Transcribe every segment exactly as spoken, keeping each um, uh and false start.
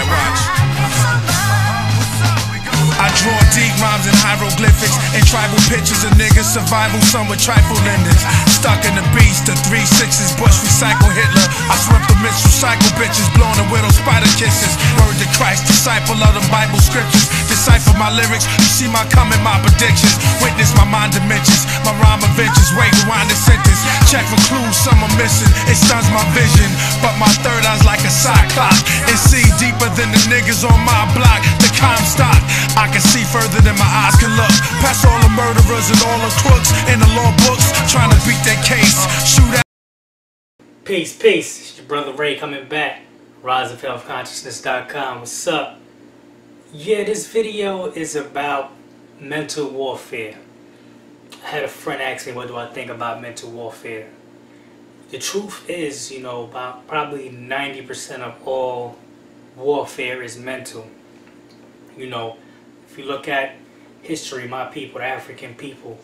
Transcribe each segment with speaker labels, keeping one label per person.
Speaker 1: Alright, watch. I draw deep rhymes and hieroglyphics and tribal pictures of niggas survival, some with trifle lenders. Stuck in the beast, the three sixes, Bush recycle Hitler. I swept the mixed recycle bitches, blowing the widow spider kisses. Word to Christ, disciple of the Bible scriptures. Decipher my lyrics, you see my coming, my predictions. Witness my mind dimensions, my rhyme adventures. Wait, rewind the sentence. Check for clues, some are missing. It stuns my vision, but my third eye's like a cyclops. It see deeper than the niggas on my block. The Comstock, I can see further than my eyes can look. Past all the murderers and all the crooks in the law books, trying to beat their case. Shoot out.
Speaker 2: Peace, peace. It's your brother Ray coming back. rise of health consciousness dot com. What's up? Yeah, this video is about mental warfare. I had a friend ask me, what do I think about mental warfare? The truth is, you know, about probably ninety percent of all warfare is mental. You know, if you look at history, my people, the African people,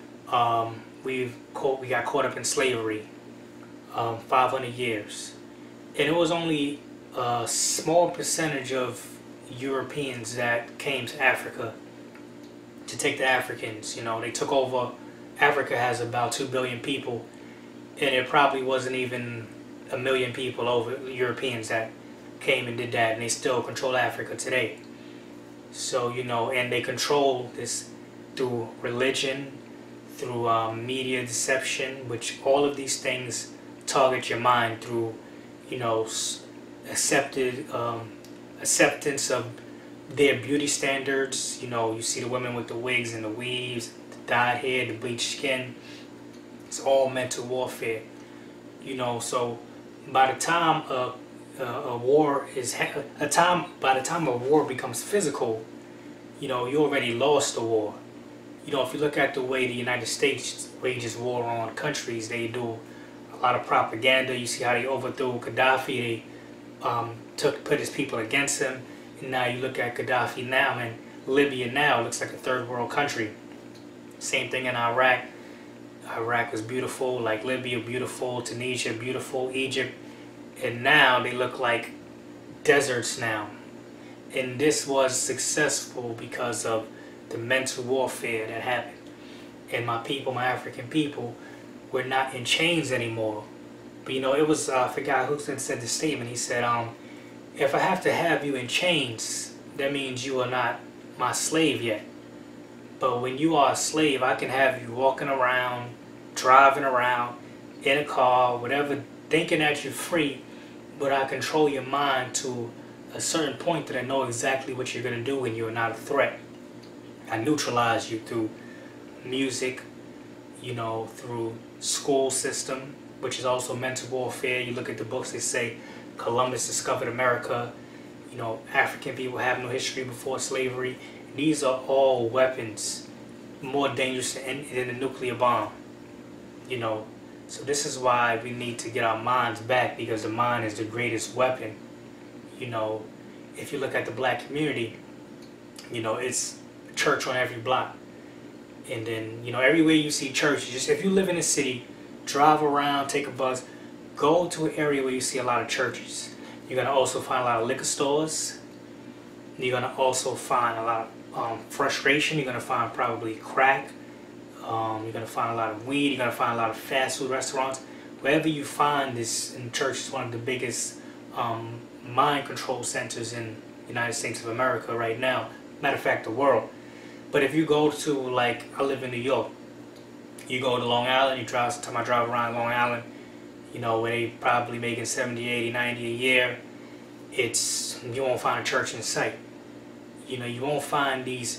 Speaker 2: um, we've caught, we got caught up in slavery, um, five hundred years, and it was only a small percentage of Europeans that came to Africa to take the Africans. You know, they took over. Africa has about two billion people, and it probably wasn't even a million people over Europeans that came and did that, and they still control Africa today. So, you know, and they control this through religion, through um, media deception, which all of these things target your mind through, you know, accepted um, acceptance of their beauty standards. You know, you see the women with the wigs and the weaves, the dyed hair, the bleached skin. It's all mental warfare. You know, so by the time a Uh, a war is ha a time by the time a war becomes physical, you know, you already lost the war. You know, if you look at the way the United States wages war on countries, they do a lot of propaganda. You see how they overthrew Gaddafi, they um, took put his people against him, and now you look at Gaddafi now, and Libya now looks like a third world country. Same thing in Iraq. Iraq was beautiful, like Libya beautiful, Tunisia beautiful, Egypt. And now they look like deserts now. And this was successful because of the mental warfare that happened. And my people, my African people, were not in chains anymore. But you know, it was, uh, I forgot who said the statement. He said, um, if I have to have you in chains, that means you are not my slave yet. But when you are a slave, I can have you walking around, driving around, in a car, whatever, thinking that you're free. But I control your mind to a certain point that I know exactly what you're going to do when you're not a threat. I neutralize you through music, you know, through school system, which is also mental warfare. You look at the books, they say Columbus discovered America. You know, African people have no history before slavery. These are all weapons more dangerous than, than a nuclear bomb, you know. So this is why we need to get our minds back, because the mind is the greatest weapon. You know, if you look at the black community, you know, it's a church on every block. And then, you know, everywhere you see churches, just if you live in a city, drive around, take a bus, go to an area where you see a lot of churches. You're going to also find a lot of liquor stores. You're going to also find a lot of um, frustration. You're going to find probably crack. Um, you're going to find a lot of weed. You're going to find a lot of fast food restaurants. Wherever you find this, in church is one of the biggest um, mind control centers in the United States of America right now. Matter of fact, the world. But if you go to, like, I live in New York. You go to Long Island, you drive, sometimes I drive around Long Island, you know, where they probably making seventy, eighty, ninety a year. It's, you won't find a church in sight. You know, you won't find these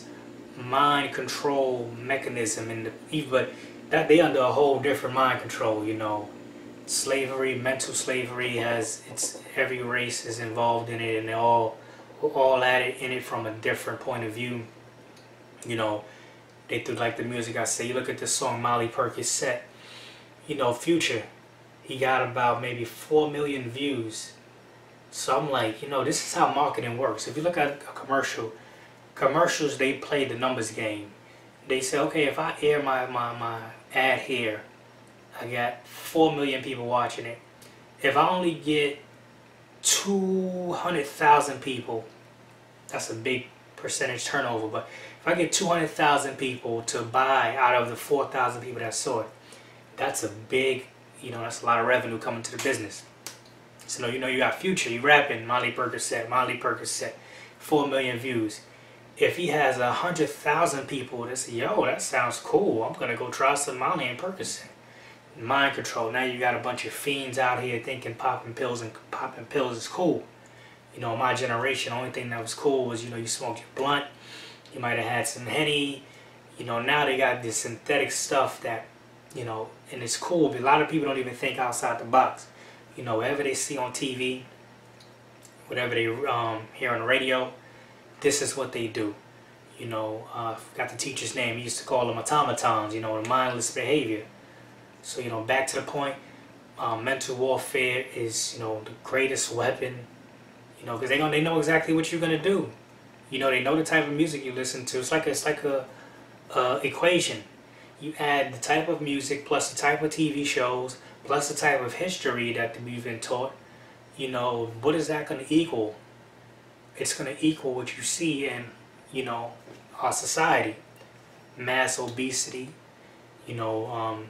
Speaker 2: mind control mechanism in the, but that they under a whole different mind control. You know, slavery, mental slavery has, it's, every race is involved in it, and they're all all at it in it from a different point of view. You know, they do, like the music I say, you look at this song Molly Percocet, you know, Future, he got about maybe four million views. So I'm like, you know, this is how marketing works. If you look at a commercial, commercials, they play the numbers game. They say, okay, if I air my, my, my ad here, I got four million people watching it. If I only get two hundred thousand people, that's a big percentage turnover, but if I get two hundred thousand people to buy out of the four thousand people that saw it, that's a big, you know, that's a lot of revenue coming to the business. So you know, you got Future, you rapping, Molly Percocet, Molly Percocet, four million views. If he has a hundred thousand people that say, yo, that sounds cool, I'm gonna go try some Molly and Percocet. Mind control. Now you got a bunch of fiends out here thinking popping pills and popping pills is cool. You know, my generation, the only thing that was cool was, you know, you smoked your blunt, you might have had some Henny. You know, now they got this synthetic stuff that, you know, and it's cool, but a lot of people don't even think outside the box. You know, whatever they see on T V, whatever they um, hear on the radio, this is what they do. You know, I uh, forgot the teacher's name. He used to call them automatons, you know, the mindless behavior. So, you know, back to the point, um, mental warfare is, you know, the greatest weapon, you know, because they, they know exactly what you're going to do. You know, they know the type of music you listen to. It's like, it's like a, a equation. You add the type of music plus the type of T V shows plus the type of history that we've been taught. You know, what is that going to equal? It's going to equal what you see in, you know, our society. Mass obesity, you know, um,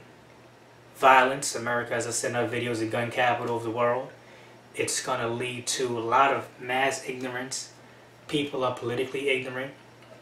Speaker 2: violence. America, as I said in other videos, is the gun capital of the world. It's going to lead to a lot of mass ignorance. People are politically ignorant.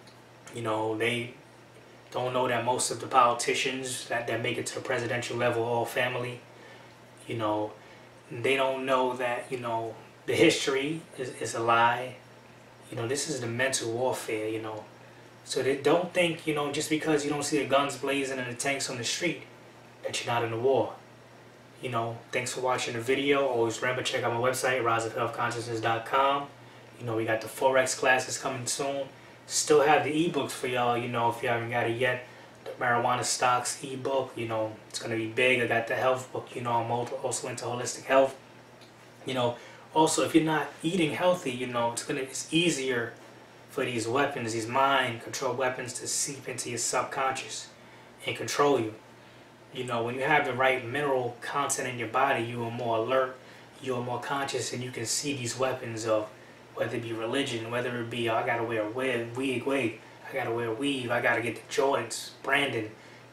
Speaker 2: You know, they don't know that most of the politicians that, that make it to the presidential level are all family. You know, they don't know that, you know, the history is, is a lie. You know, this is the mental warfare, you know. So they don't think, you know, just because you don't see the guns blazing and the tanks on the street, that you're not in the war. You know, thanks for watching the video. Always remember, check out my website, rise of health consciousness dot com. You know, we got the Forex classes coming soon. Still have the ebooks for y'all, you know, if you haven't got it yet. The marijuana stocks ebook, you know, it's going to be big. I got the health book, you know, I'm also into holistic health. You know, also, if you're not eating healthy, you know, it's gonna it's easier for these weapons, these mind control weapons, to seep into your subconscious and control you. You know, when you have the right mineral content in your body, you are more alert, you are more conscious, and you can see these weapons of, whether it be religion, whether it be, oh, I gotta wear a wig, wig, wig, I gotta wear a weave, I gotta get the Jordans, branding,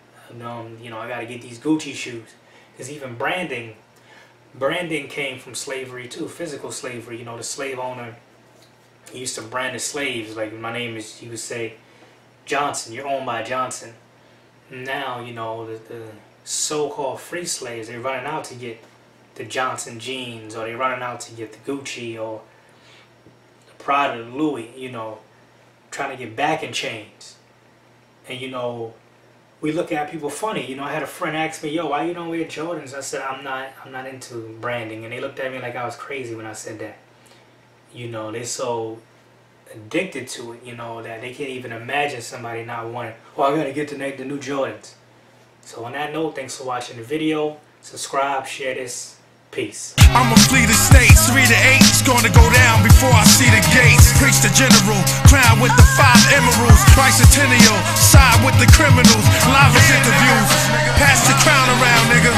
Speaker 2: um, you know, I gotta get these Gucci shoes. Because even branding, branding came from slavery too, physical slavery. You know, the slave owner, he used to brand his slaves, like, my name is, he would say, Johnson, you're owned by Johnson. Now, you know, the, the so-called free slaves, they're running out to get the Johnson jeans, or they're running out to get the Gucci, or the Prada, the Louis, you know, trying to get back in chains. And, you know, we look at people funny. You know, I had a friend ask me, yo, why you don't wear Jordans? I said, I'm not, I'm not into branding. And they looked at me like I was crazy when I said that. You know, they're so addicted to it, you know, that they can't even imagine somebody not wanting, oh, I gotta get the, the new Jordans. So on that note, thanks for watching the video. Subscribe, share this. Peace.
Speaker 1: I'ma flee the states, three to eight, it's gonna go down before I see the gates. Preach the general, crown with the five emeralds, bicentennial, side with the criminals, live interviews, pass the crown around, nigga.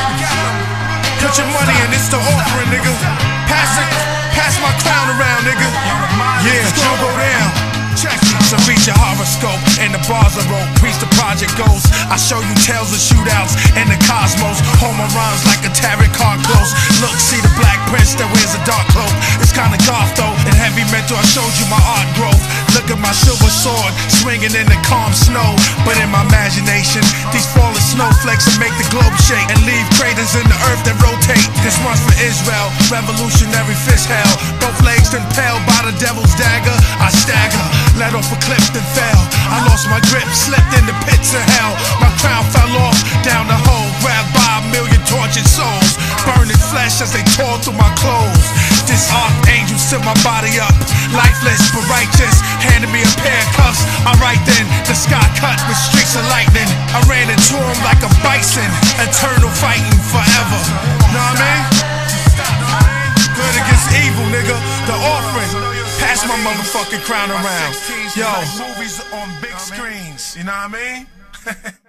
Speaker 1: Put your money in, it's the offering, nigga. Pass it, pass my crown around, nigga. Yeah, it's gonna go down. Check it. So read your horoscope and the bars I wrote. Preach the project goals. I show you tales of shootouts and the cosmos. Hold my rhymes like a tarot card close. Look, see the black prince that wears a dark cloak. It's kinda goth though. In heavy metal I showed you my art growth. Look at my silver sword swinging in the calm snow. But in my imagination, these falling snowflakes will make the globe shake and leave craters in the earth that rotate. This one's for Israel, revolutionary fist hell. Both legs impaled by the devil's dagger. I stagger, let off a cliff then fell. I lost my grip, slipped in the pits of hell. My crown fell off down the hole, grabbed by a million tortured souls, burning flesh as they tore through my clothes. This archangel set my body up, lifeless but righteous, handed me a pair of cuffs. Alright then, the sky cut with streaks of lightning. I ran into him like a bison, eternal fighting forever. Know what I mean? Good against evil, nigga. The offering. Pass my motherfucking crown around. Yo, movies on big screens. You know what I mean?